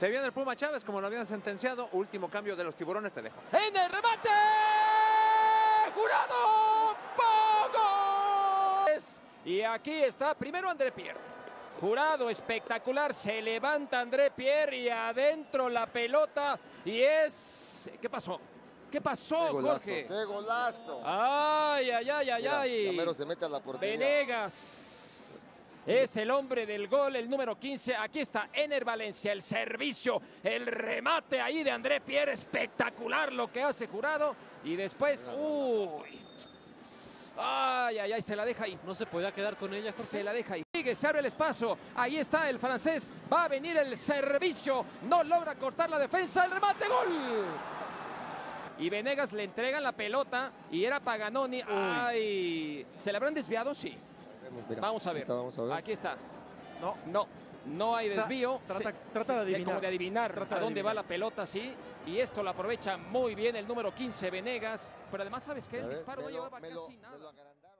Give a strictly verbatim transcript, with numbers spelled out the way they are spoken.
Se viene el Puma Chávez, como lo habían sentenciado. Último cambio de los tiburones, te dejo. En el remate, Jurado, ¡poco! Y aquí está primero André Pierre. Jurado espectacular, se levanta André Pierre y adentro la pelota y es... ¿Qué pasó? ¿Qué pasó, qué golazo, Jorge? ¡Qué golazo! Ay, ay, ay, ay, Mira, ay. Gamero se mete a la portería. Venegas es el hombre del gol, el número quince. Aquí está Ener Valencia, el servicio, el remate ahí de André Pierre. Espectacular lo que hace Jurado. Y después, uy. Ay, ay, ay, se la deja ahí. No se podía quedar con ella, Jorge. Se la deja ahí. Sigue, se abre el espacio. Ahí está el francés. Va a venir el servicio. No logra cortar la defensa. El remate, gol. Y Venegas le entregan la pelota y era Paganoni. Ay, ¿se le habrán desviado? Sí. Mira, Vamos a ver. Está, vamos a ver. Aquí está. No, no, no hay desvío. Trata, Se, trata de adivinar. Como de adivinar Trata a de dónde adivinar. va la pelota, sí. Y esto lo aprovecha muy bien el número quince, Venegas. Pero además, ¿sabes qué? El A ver, disparo no me lo- llevaba me lo- casi me nada. lo agranda-